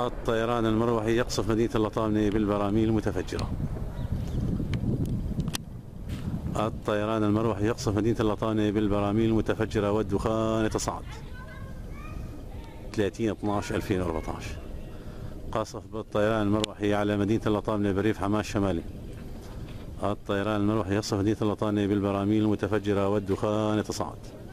الطيران المروحي يقصف مدينة اللطامنة بالبراميل المتفجرة. الطيران المروحي يقصف مدينة اللطامنة بالبراميل المتفجرة والدخان يتصاعد. 30/12/2014 قصف بالطيران المروحي على مدينة اللطامنة بريف حماة الشمالي. الطيران المروحي يقصف مدينة اللطامنة بالبراميل المتفجرة والدخان يتصاعد.